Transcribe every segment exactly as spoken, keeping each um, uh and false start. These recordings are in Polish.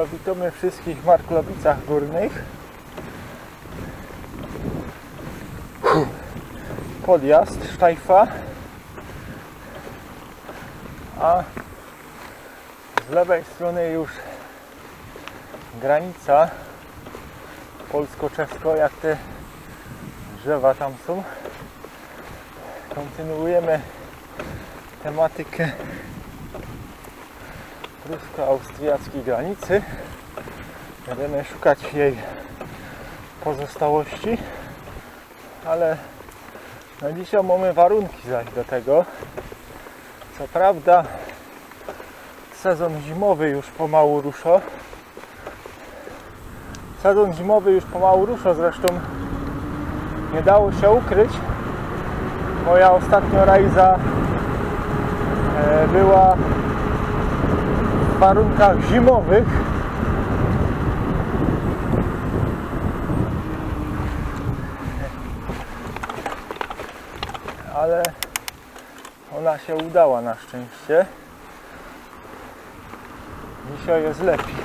To witamy wszystkich w Marklowicach Górnych. Podjazd Sztajfa, a z lewej strony już granica polsko-czesko, jak te drzewa tam są. Kontynuujemy tematykę prusko-austriackiej granicy. Będziemy szukać jej pozostałości, ale no dzisiaj mamy warunki zaś do tego. Co prawda sezon zimowy już pomału rusza. Sezon zimowy już pomału rusza, zresztą nie dało się ukryć. Moja ostatnia rajza była w warunkach zimowych. Ale ona się udała na szczęście. Dzisiaj jest lepiej.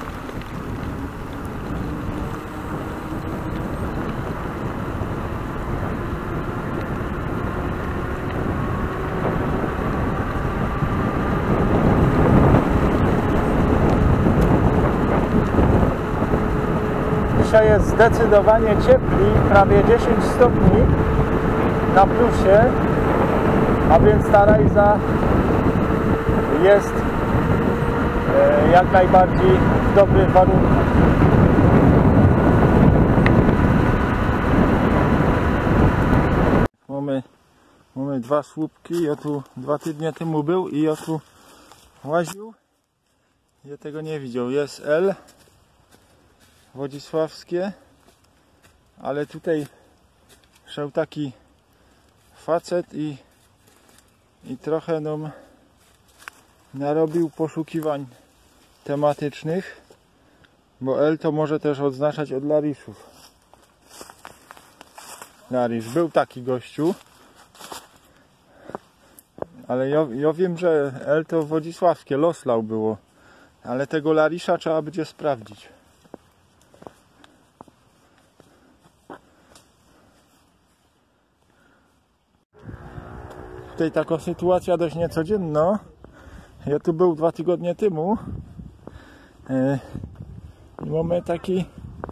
Dzisiaj jest zdecydowanie cieplej, prawie dziesięć stopni na plusie. A więc ta rajza jest e, jak najbardziej w dobrych warunkach. Mamy, mamy dwa słupki. Ja tu dwa tygodnie temu był i ja tu łaził. Ja tego nie widział. Jest L wodzisławskie, ale tutaj szedł taki facet i I trochę nam narobił poszukiwań tematycznych, bo L to może też odznaczać od Lariszów. Larisz, był taki gościu, ale ja, ja wiem, że L to wodzisławskie, Loslau było, ale tego Larisza trzeba będzie sprawdzić. Tutaj taka sytuacja dość niecodzienna. Ja tu był dwa tygodnie temu i mamy taki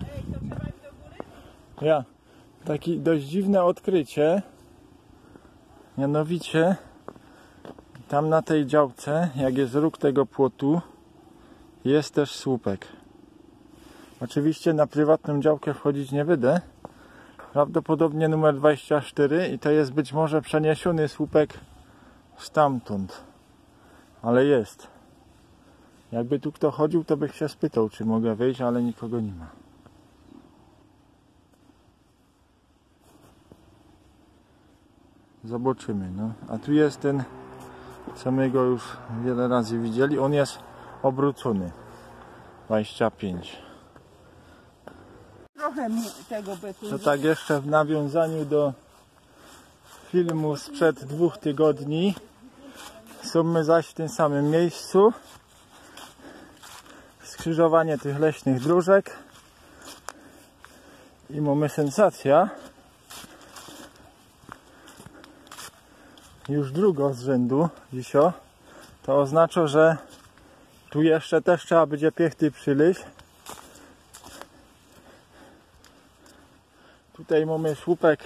ja, taki dość dziwne odkrycie. Mianowicie tam na tej działce, jak jest róg tego płotu, jest też słupek. Oczywiście na prywatną działkę wchodzić nie wydę. Prawdopodobnie numer dwadzieścia cztery i to jest być może przeniesiony słupek stamtąd. Ale jest. Jakby tu kto chodził, to bych się spytał, czy mogę wejść, ale nikogo nie ma. Zobaczymy, no. A tu jest ten, co my go już wiele razy widzieli. On jest obrócony. dwadzieścia pięć. Trochę tego betu. To tak jeszcze w nawiązaniu do filmu sprzed dwóch tygodni. Są my zaś w tym samym miejscu. Skrzyżowanie tych leśnych dróżek. I mamy sensacja. Już druga z rzędu dzisiaj. To oznacza, że tu jeszcze też trzeba będzie piechty przyleść. Tutaj mamy słupek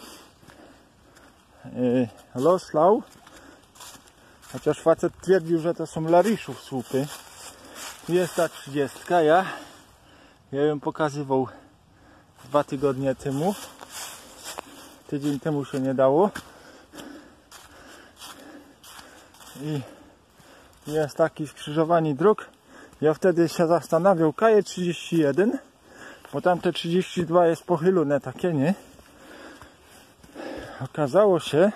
yy, Loslau, chociaż facet twierdził, że to są Lariszów słupy. Tu jest ta trzydziestka, ja, ja ją pokazywał dwa tygodnie temu. Tydzień temu się nie dało. I jest taki skrzyżowanie dróg. Ja wtedy się zastanawiał, K E trzydzieści jeden. Bo tamte trzydzieści dwa jest pochylone takie, nie? Okazało się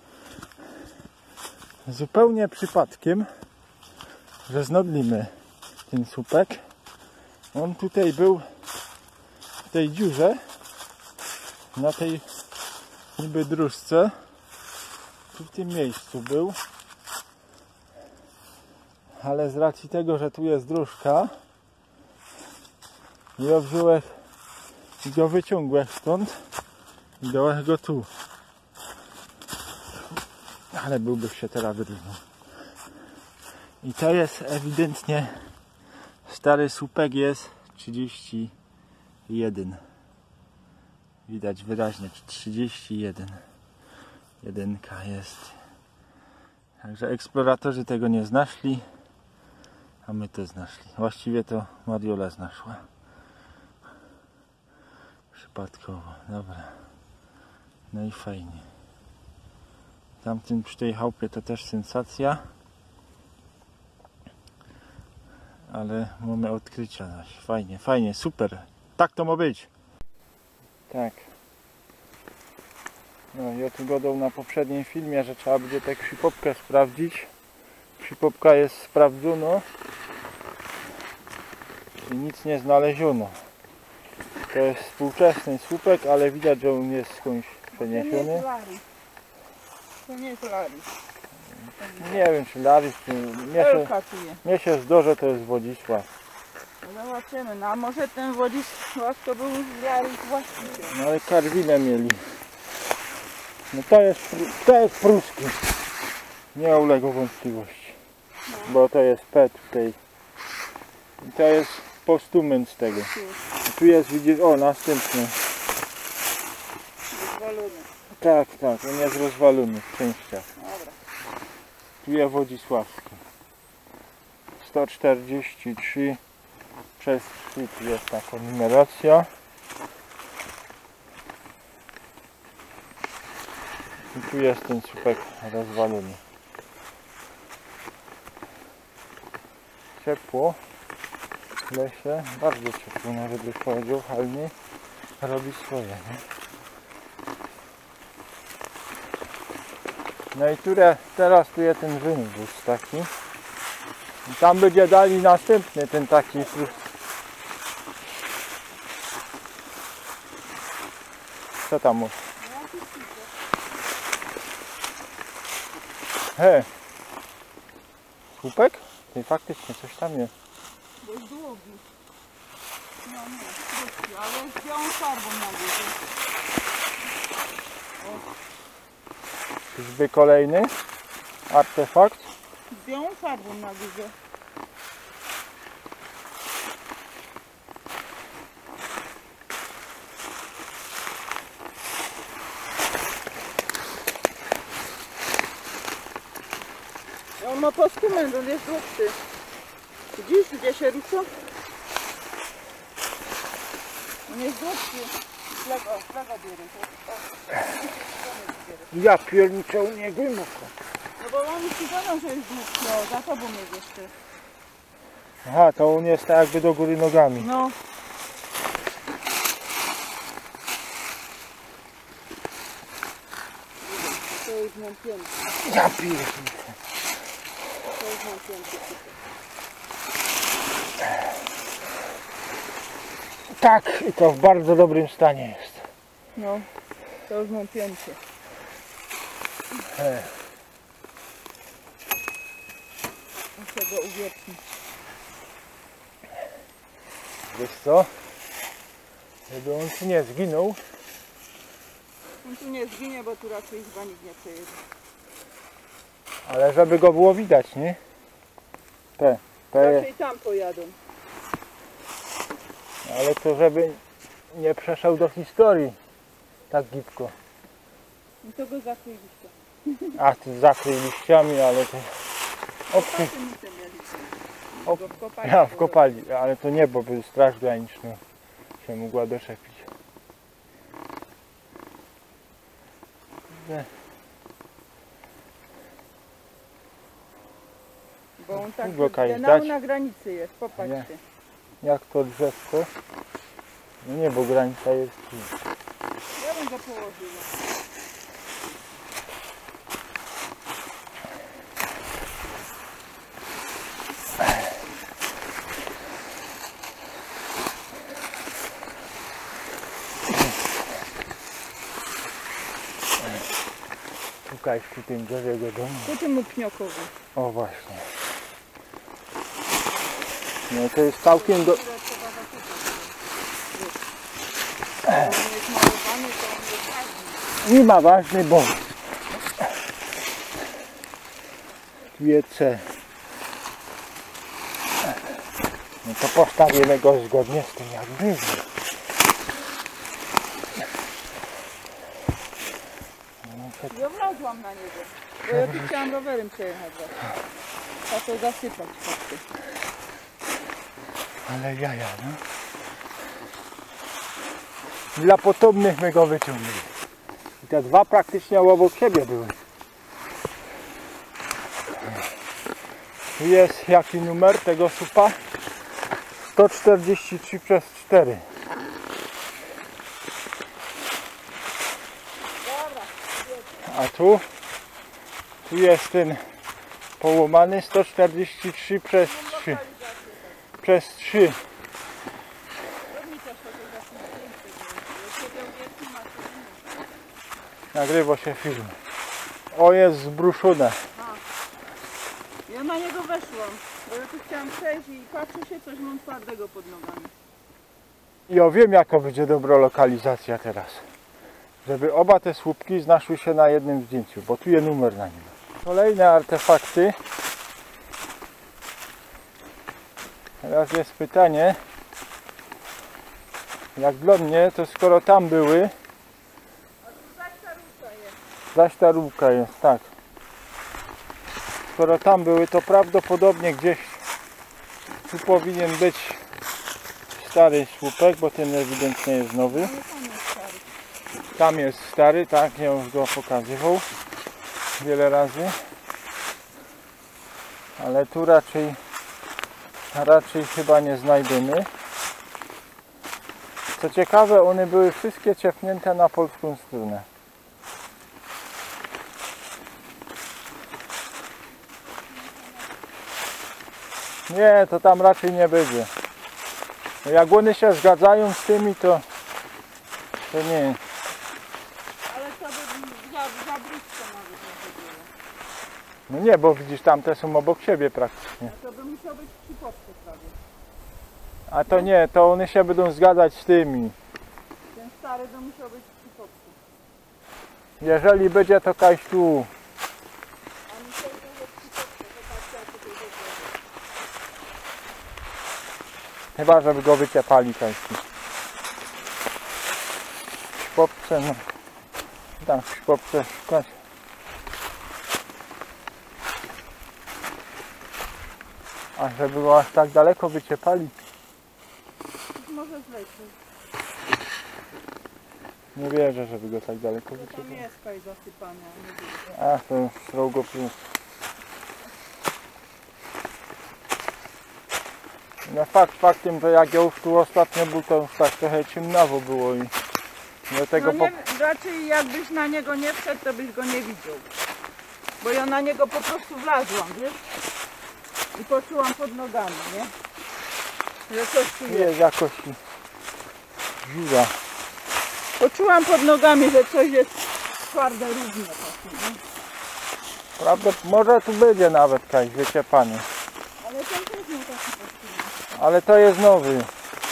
zupełnie przypadkiem, że znodlimy ten słupek. On tutaj był w tej dziurze, na tej niby dróżce. Tu w tym miejscu był. Ale z racji tego, że tu jest dróżka, I go wziąłeś i go wyciągłeś stąd i dałeś go tu. Ale byłbyś się teraz wyrównał. I to jest ewidentnie stary słupek, jest trzydzieści jeden. Widać wyraźnie trzydzieści jeden. Jedynka jest. Także eksploratorzy tego nie znaszli, a my to znaszli. Właściwie to Mariola znaszła. Przypadkowo. Dobra. No i fajnie. Tamtym przy tej chałupie to też sensacja. Ale mamy odkrycia. Fajnie, fajnie, super. Tak to ma być. Tak. No i o tu gadał na poprzednim filmie, że trzeba będzie tę krzypopkę sprawdzić. Krzypopka jest sprawdzona i nic nie znaleziono. To jest współczesny słupek, ale widać, że on jest skądś przeniesiony. To nie jest Laris. Nie wiem, czy Laris, czy mnie się, mnie się zdarzy, to jest Wodzisław. No zobaczymy, no a może ten Wodzisław to był Laris właściciel. No ale karwinę mieli. No to jest, to jest pruski. Nie uległo wątpliwości. No. Bo to jest P tutaj. I to jest postument z tego. I tu jest, widzisz, o następny. Rozwalony. Tak, tak, on jest rozwalony w częściach. Dobra. Tu jest Wodzisławski. sto czterdzieści trzy przez trzy, tu jest taka numeracja. I tu jest ten słupek rozwalony. Ciepło w lesie, bardzo ciepło, nawet byś powiedział, ale robi swoje, nie? No i które, teraz tu jest ten wynwóz taki. I tam będzie dali następny ten taki. Co tam masz? He! Słupek? Ty faktycznie coś tam jest. Bo jest długi. No nie, krótki, ale z białą farbą na górze. Czyżby kolejny artefakt? Z białą farbą na górze. On ma postument, on jest dłuższy. Widzisz, gdzie się rusza? On jest dłuższy. Flaga, flaga bierę. Ja pierniczę, nie głęboko. No bo on ci gadał, że jest dłuższy. No, za tobą jest jeszcze. Aha, to on jest tak jakby do góry nogami. No. To jest mam pięć. Ja pierniczę. To jest mam pięć. Tak, i to w bardzo dobrym stanie jest. No, to już mam pięcie. He. Muszę go uwiecznić. Wiesz co? Żeby on tu nie zginął. On tu nie zginie, bo tu raczej chyba nikt nie przejedzie. Ale żeby go było widać, nie? Te, te. Raczej tam pojadą. Ale to żeby nie przeszedł do historii tak gibko. I to go zakryj liścia. A ty zakryj liściami, ale to... Obcy... Ob... Ja wkopali, ale to nie, bo by straż graniczna się mogła doczepić. Bo on tak dać. na granicy jest, popatrzcie. Nie. Jak to drzewko? No nie, bo granica jest tu. Ja bym go położyła. Szukaj ku tym drzewiego domu. Ku temu pniokowi. O właśnie. No to jest całkiem do... on jest malowany, to on jest ważny. Nie ma ważny, bo wiece. No to postawimy go zgodnie z tym, jak będzie. Ja wlazłam na niego, bo ja tu chciałam rowerem przejechać właśnie. A to zasypać fakty. Ale jaja, no. Dla potomnych my go wyciągnęli. I te dwa praktycznie obok siebie były. Tu jest jaki numer tego słupa? sto czterdzieści trzy przez cztery. A tu? Tu jest ten połamany sto czterdzieści trzy przez trzy. Przez trzy. Nagrywa się film. O, jest zbruszone. Ja na niego weszłam, bo ja tu chciałam przejść i patrzę się, coś mam twardego pod nogami. Ja wiem, jaka będzie dobra lokalizacja teraz. Żeby oba te słupki znaszły się na jednym zdjęciu, bo tu jest numer na nim. Kolejne artefakty. Teraz jest pytanie, jak dla mnie, to skoro tam były, A tu zaś ta rurka jest. zaś ta rurka jest, tak. Skoro tam były, to prawdopodobnie gdzieś tu powinien być stary słupek, bo ten ewidentnie jest nowy. Ale tam jest stary. Tam jest stary, tak, ja już go pokazywał wiele razy. Ale tu raczej, raczej chyba nie znajdziemy. Co ciekawe, one były wszystkie ciepnięte na polską stronę. Nie, to tam raczej nie będzie. No jak one się zgadzają z tymi, to, to nie. Ale to by za, za blisko nawet nie było. No nie, bo widzisz, tamte są obok siebie praktycznie. To by musiał być przy podce prawie. A to nie, to one się będą zgadzać z tymi. Ten stary by musiał być przy podce. Jeżeli będzie to kaś tu. A mi się wydaje, że przy podce, zobaczcie jak tutaj wygląda. Chyba, żeby go wyciepali kaś tu. W szpopce, no. Tam w szpopce szukać. A żeby go aż tak daleko wyciepali. Może zlecieć. Nie wierzę, żeby go tak daleko Tam wyciepali. jest kaj zasypania. Nie wiem. Ach, to już srogo plus. No fakt faktem, że jak ja już tu ostatnio był, to już tak trochę ciemnawo było i dlatego No nie, raczej jakbyś na niego nie wszedł, to byś go nie widział. Bo ja na niego po prostu wlazłam, wiesz? I poczułam pod nogami, nie? Że coś tu po... jest. jest jakoś dziura. Poczułam pod nogami, że coś jest twarde, równe takie, nie? Prawda, może tu będzie nawet kaś wyciepany. Ale ten też miał taki podcinek. Ale to jest nowy.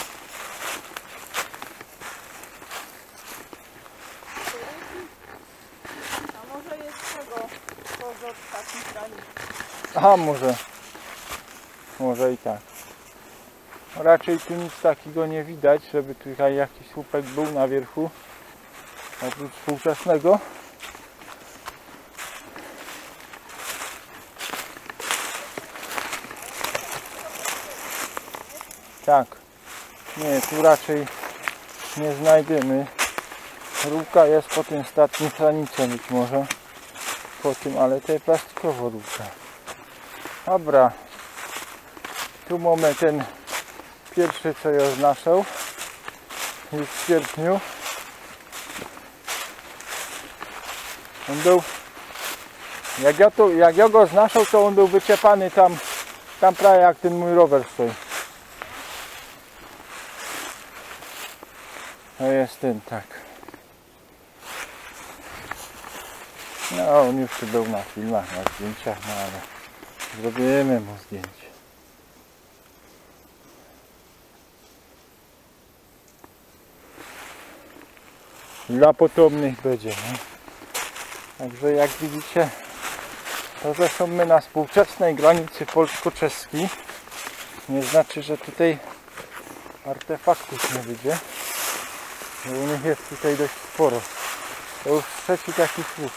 A może jest tego, to z ostatnich granic. Aha, może. Może i tak. Raczej tu nic takiego nie widać, żeby tutaj jakiś słupek był na wierzchu. Oprócz współczesnego. Tak. Nie, tu raczej nie znajdziemy. Rurka jest po tym statnim granicy być może. Po tym, ale to jest plastikowa rurka. Dobra. Tu mamy ten pierwszy, co ja znaszał. Już w sierpniu. On był, jak ja, to, jak ja go znaszał, to on był wyciepany tam, tam prawie jak ten mój rower stoi. To jest ten, tak. No, on już tu był na filmach, na zdjęciach, no ale zrobimy mu zdjęcie. dla potomnych będzie. Nie? Także jak widzicie, to zresztą my na współczesnej granicy polsko-czeskiej. Nie znaczy, że tutaj artefaktów nie będzie. Bo u nich jest tutaj dość sporo. To już trzeci taki słup.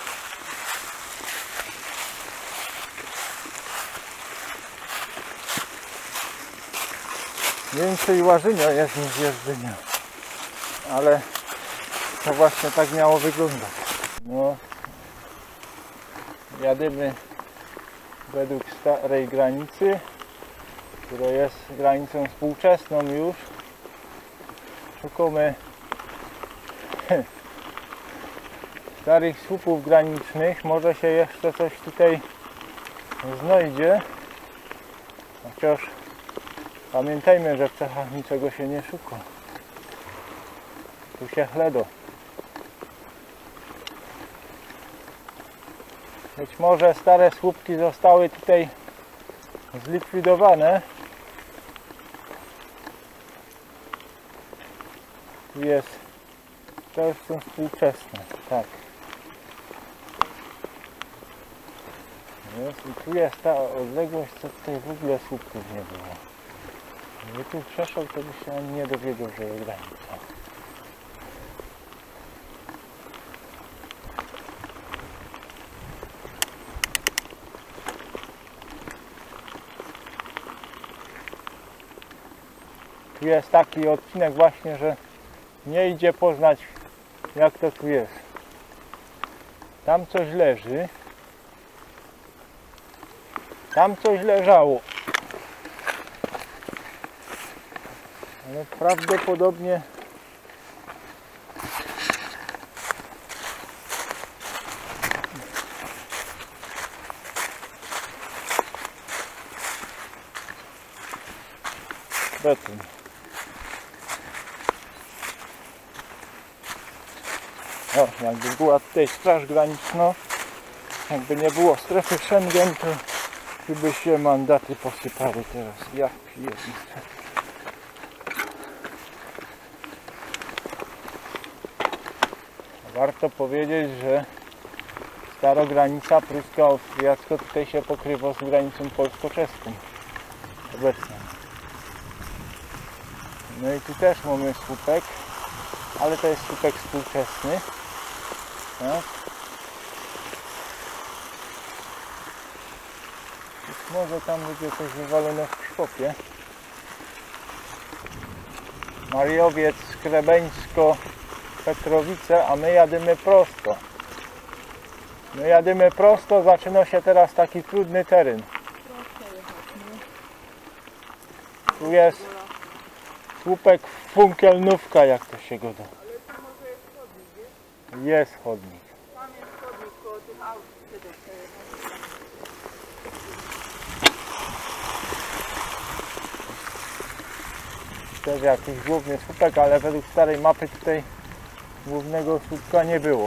Więcej łażynia jest niż jeżdżenia. Ale to właśnie tak miało wyglądać. No, jadymy według starej granicy, która jest granicą współczesną już. Szukamy starych słupów granicznych. Może się jeszcze coś tutaj znajdzie. Chociaż pamiętajmy, że w Czechach niczego się nie szuka. Tu się chledo. Być może stare słupki zostały tutaj zlikwidowane. Tu jest, to już są współczesne, tak. Jest, i tu jest ta odległość, co tutaj w ogóle słupków nie było. Gdyby tu przeszedł, to by się on nie dowiedział, że jest granica. Tu jest taki odcinek właśnie, że nie idzie poznać, jak to tu jest. Tam coś leży. Tam coś leżało. Ale prawdopodobnie beton. O, jakby była tutaj straż graniczna, jakby nie było strefy Schengen, to by się mandaty posypały teraz. Ja pierdolę. Warto powiedzieć, że stara granica prusko-austriacka tutaj się pokrywa z granicą polsko-czeską obecnie. No i tu też mamy słupek, ale to jest słupek współczesny. Tak? Może tam będzie coś wywalone w szpopie. Mariowiec, Krebeńsko, Petrowice, a my jadymy prosto. My jadymy prosto, zaczyna się teraz taki trudny teren. Tu jest słupek Funkelnówka, jak to się go da. Jest chodnik. Tam jest chodnik koło tych aut. Też jakiś główny słupek, ale według starej mapy tutaj głównego słupka nie było.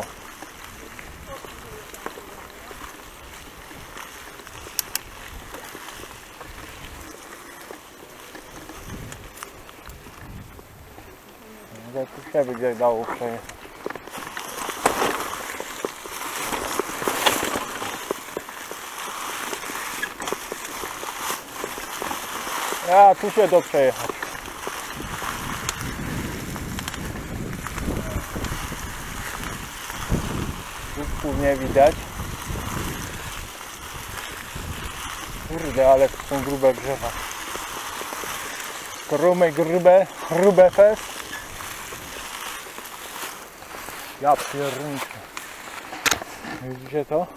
Ale tu się będzie dało przejechać. A tu się da przejechać. Słupków nie widać. Kurde, ale to są grube drzewa. Stromy grube, grube fest. Ja pierniczę. Widzicie to?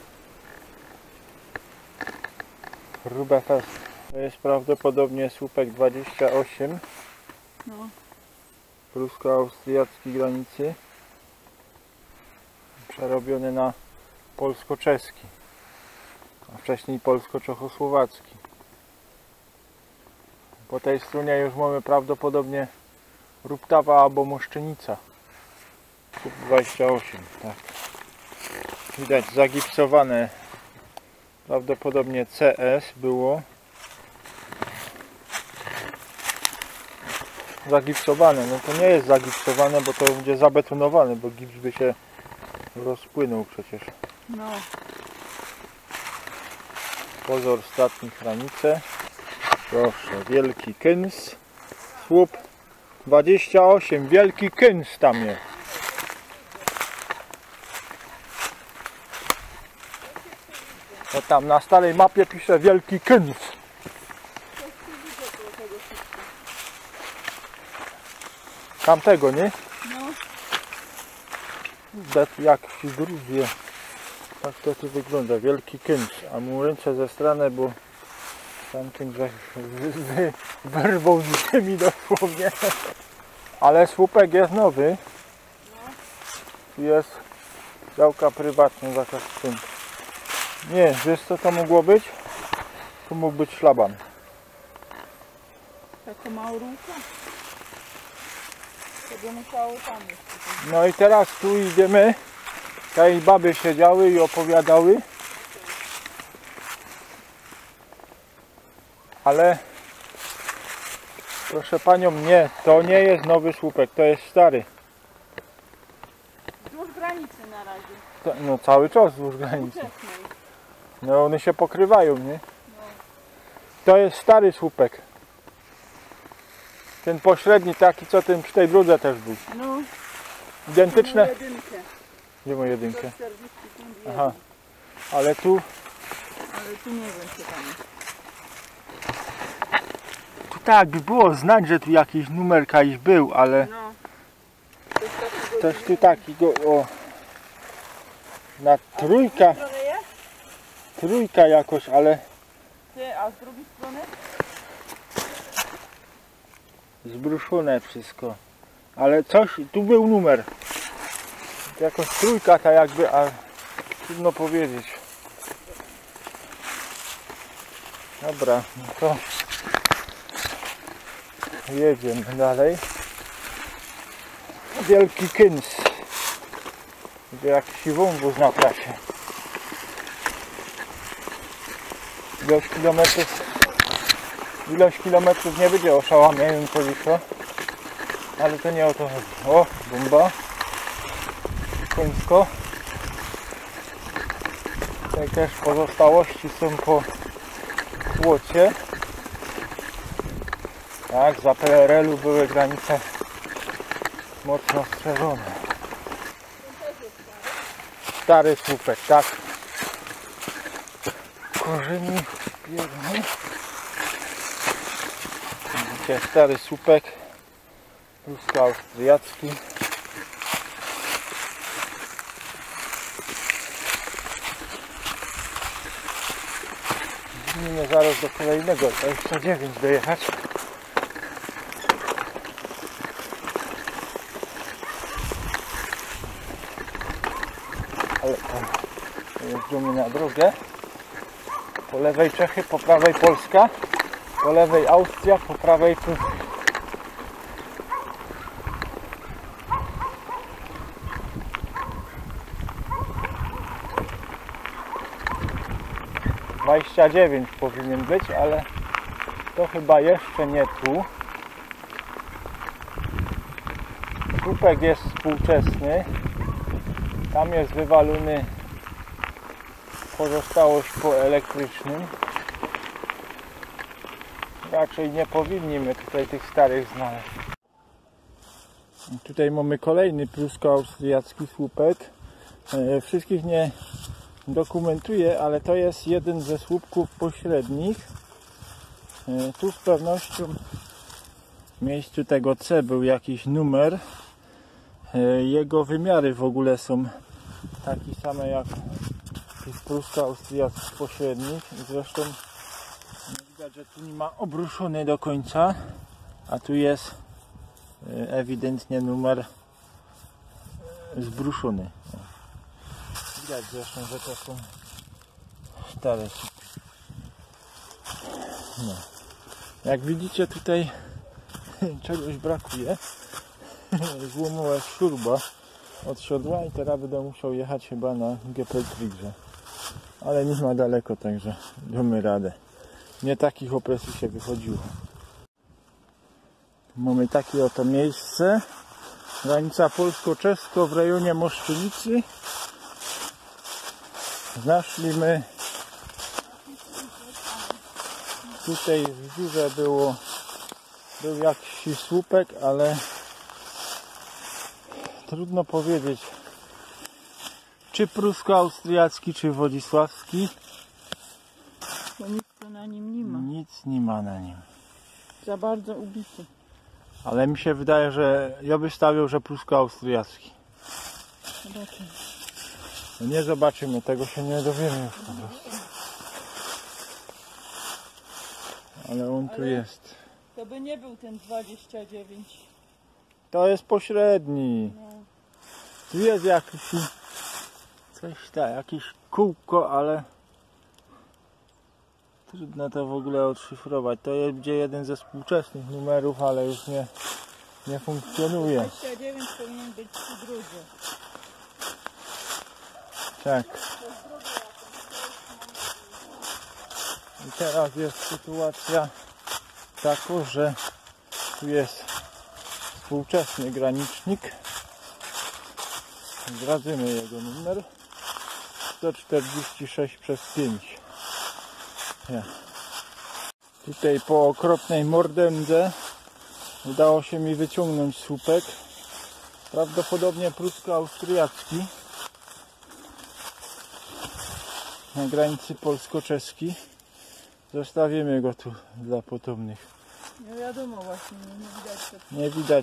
Grube fest. To jest prawdopodobnie słupek dwadzieścia osiem. No. Prusko-austriackiej granicy. Przerobiony na polsko-czeski, a wcześniej polsko-czechosłowacki. Po tej stronie już mamy prawdopodobnie Ruptawa albo Moszczenica. dwadzieścia osiem, tak. Widać zagipsowane. Prawdopodobnie C S było. zagipsowane. No to nie jest zagipsowane, bo to będzie zabetonowane, bo gips by się rozpłynął przecież. No. Pozor statni granice. Proszę, wielki kyns. Słup dwadzieścia osiem, wielki kyns tam jest. No tam na starej mapie pisze wielki kyns. Tamtego, nie? No. Dat jak w Gruzji. Tak to tu wygląda, wielki kyns. A mu ręce zestrane, bo tamtym wy, wy, wyrwał z ziemi dosłownie. Ale słupek jest nowy. Jest działka prywatna, zakaz wstępu. Nie, wiesz co to mogło być? To mógł być szlaban. Taka małrówka. To by musiało tam jest. No i teraz tu idziemy. Tutaj baby siedziały i opowiadały. Ale proszę panią, nie, to nie jest nowy słupek, to jest stary. Wzdłuż granicy na razie. To, no cały czas wzdłuż granicy. Wczesnej. No one się pokrywają, nie? To jest stary słupek. Ten pośredni taki, co tym przy tej brudze też był. No. Identyczne. Jedynkę. Gdzie ma jedynkę? czterdzieści sekund Aha. Ale tu, Ale tu nie wiem co tam jest. tu tak by było znać, że tu jakiś numer jakiś był, ale No. też tu taki go, o. Na trójka, Stronę jest? trójka jakoś, ale Ty, a z drugiej strony? zbruszone wszystko. Ale coś, tu był numer. Jakoś trójka ta jakby, a trudno powiedzieć. Dobra, no to jedziemy dalej. Wielki kyns. Będzie jak siwąbuz na trasie. Ilość kilometrów, ilość kilometrów nie będzie oszałamiająco, ale to nie o to chodzi. O, bomba. Końsko. Tutaj też pozostałości są po płocie. Tak, za P R L u były granice mocno strzeżone. Stary słupek, tak. Korzeni biegnie. Widzicie, stary słupek. Prusko-austriacki. Zmienimy zaraz do kolejnego, dwadzieścia dziewięć dojechać. Ale tam jeździmy na drogę. Po lewej Czechy, po prawej Polska, po lewej Austria, po prawej Polska. dwadzieścia dziewięć powinien być, ale to chyba jeszcze nie tu. Słupek jest współczesny. Tam jest wywalony pozostałość po elektrycznym. Raczej nie powinniśmy tutaj tych starych znaleźć. Tutaj mamy kolejny prusko-austriacki słupek. E, wszystkich nie dokumentuję, ale to jest jeden ze słupków pośrednich. E, tu z pewnością w miejscu tego C był jakiś numer. E, jego wymiary w ogóle są takie same jak tych prusko-austriackich pośrednich. Zresztą widać, że tu nie ma obruszony do końca, a tu jest e, ewidentnie numer zbruszony. Widać zresztą, że to są stare. No. Jak widzicie, tutaj czegoś brakuje. Złomała śruba od siodła i teraz będę musiał jechać chyba na G P Triggerze. Ale nie ma daleko, także damy radę. Nie takich opresji się wychodziło. Mamy takie oto miejsce. Granica polsko-czesko w rejonie Moszczenicy. Znaszliśmy. Tutaj w górze było był jakiś słupek, ale trudno powiedzieć, czy prusko-austriacki, czy wodzisławski. Bo nic to na nim nie ma. Nic nie ma na nim. Za bardzo ubity. Ale mi się wydaje, że ja by stawiał, że prusko-austriacki. Zobaczymy. No nie zobaczymy, tego się nie dowiemy już po prostu. Ale on tu Ale jest. To by nie był ten dwadzieścia dziewięć. To jest pośredni. No. Tu jest jakiś coś tak, jakieś kółko, ale trudno to w ogóle odszyfrować. To jest gdzie jeden ze współczesnych numerów, ale już nie, nie funkcjonuje. dwadzieścia dziewięć powinien być przy drodze. Tak. I teraz jest sytuacja taka, że tu jest współczesny granicznik. Zdradzimy jego numer sto czterdzieści sześć przez pięć. Ja. Tutaj po okropnej mordędze udało się mi wyciągnąć słupek, prawdopodobnie prusko-austriacki, na granicy polsko-czeskiej. Zostawimy go tu dla potomnych. Nie wiadomo właśnie, nie, nie widać tego. Nie widać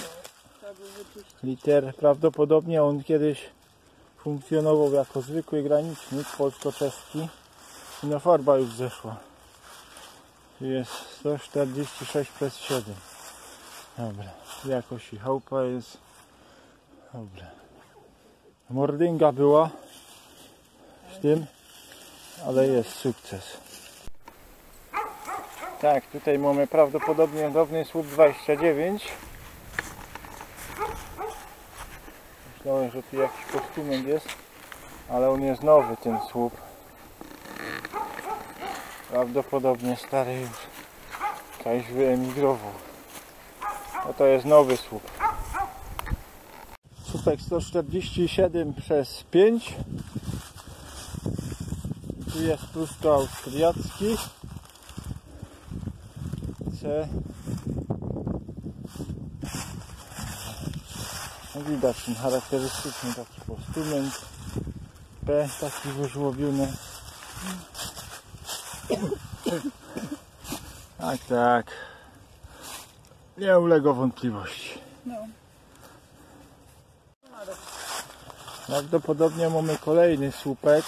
liter. Prawdopodobnie on kiedyś funkcjonował jako zwykły granicznik polsko-czeski. No farba już zeszła. Jest sto czterdzieści sześć przez siedem. Dobra. Jakoś i chałupa jest. Dobra. Mordynga była z tym, ale jest sukces. Tak, tutaj mamy prawdopodobnie dawny słup dwadzieścia dziewięć. Myślałem, że tu jakiś postument jest, ale on jest nowy, ten słup. Prawdopodobnie stary już ktoś wyemigrował. No to jest nowy słup. Słupek sto czterdzieści siedem przez pięć. Tu jest prusko-austriacki. C. No widać ten charakterystyczny taki postument. P taki wyżłobiony. Tak, tak. Nie ulega wątpliwości. No. Prawdopodobnie mamy kolejny słupek.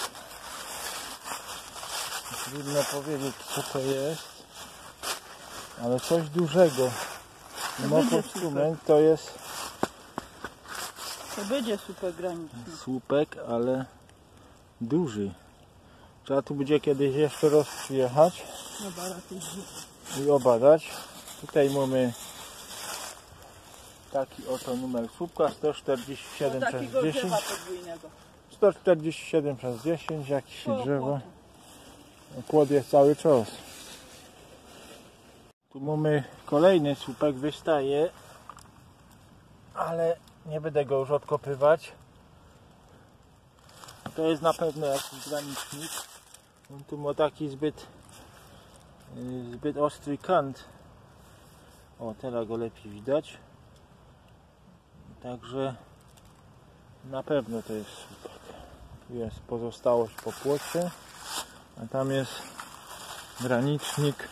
Trudno powiedzieć, co to jest, ale coś dużego. No postument to jest To będzie słupek graniczny. słupek, ale duży. Trzeba tu będzie kiedyś jeszcze raz przyjechać i obadać. Tutaj mamy taki oto numer słupka sto czterdzieści siedem przez dziesięć. sto czterdzieści siedem przez dziesięć, jakieś drzewo. Płot jest cały czas. Tu mamy kolejny słupek, wystaje, ale nie będę go już odkopywać. To jest na pewno jakiś granicznik. On tu ma taki zbyt zbyt ostry kant. O, teraz go lepiej widać. Także na pewno to jest słupek. Tu jest pozostałość po płocie, a tam jest granicznik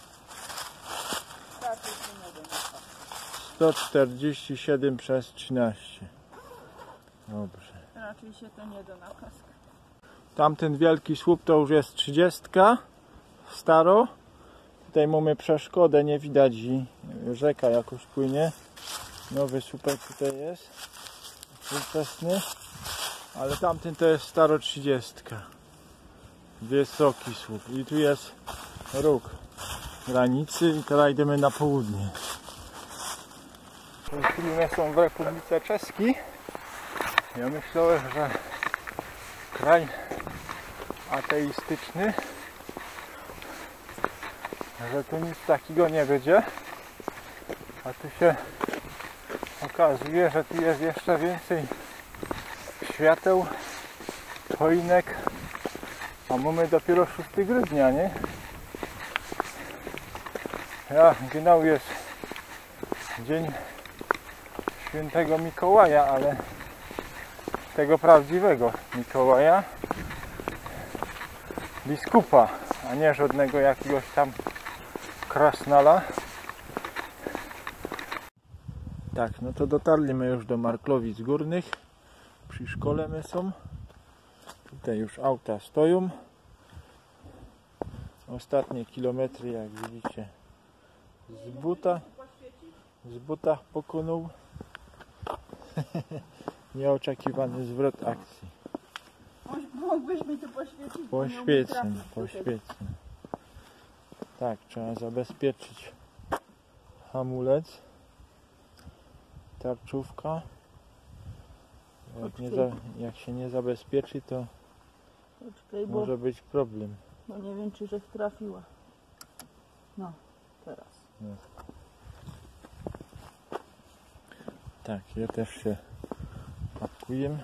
sto czterdzieści siedem przez trzynaście. Dobrze. Raczej się to nie da na kask. Tamten wielki słup to już jest trzydziestka staro. Tutaj mamy przeszkodę, nie widać i rzeka jakoś płynie. Nowy słupek tutaj jest, współczesny, ale tamten to jest staro trzydziestka. Wysoki słup i tu jest róg granicy i teraz idziemy na południe. W tej chwili my są w Republice Czeskiej. Ja myślałem, że kraj ateistyczny, że tu nic takiego nie będzie, A tu się okazuje, że tu jest jeszcze więcej świateł, choinek, a mamy dopiero szóstego grudnia, nie? Ja, genau jest dzień świętego Mikołaja, ale tego prawdziwego Mikołaja, biskupa, a nie żadnego jakiegoś tam krasnala. Tak, no to dotarliśmy już do Marklowic Górnych. Przy szkole my są. Tutaj już auta stoją. Ostatnie kilometry, jak widzicie, z buta. Z buta pokonał. Nieoczekiwany zwrot akcji. Mógłbyś mi tu poświecić? Poświecę, poświecę. Tak, trzeba zabezpieczyć hamulec. Tarczówka. Jak, nie za, jak się nie zabezpieczy, to Poczekaj, bo, może być problem. bo nie wiem, czy żech trafiła. No, teraz. No. Tak, ja też się pakuję.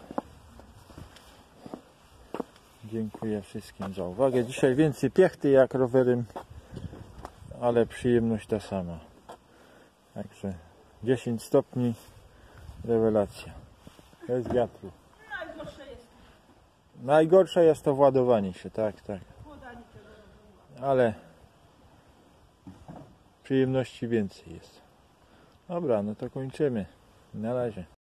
Dziękuję wszystkim za uwagę. Dzisiaj więcej piechty jak rowerem, ale przyjemność ta sama. Także dziesięć stopni, rewelacja. Bez wiatru. Najgorsze jest Najgorsze jest to władowanie się, tak, tak. podanie tego. Ale przyjemności więcej jest. Dobra, no to kończymy. Na razie.